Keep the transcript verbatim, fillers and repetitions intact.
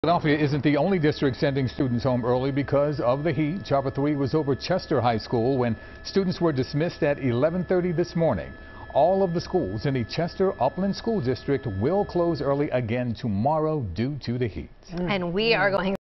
Philadelphia isn't the only district sending students home early because of the heat. Chopper three was over Chester High School when students were dismissed at eleven thirty this morning. All of the schools in the Chester Upland School District will close early again tomorrow due to the heat. And we are going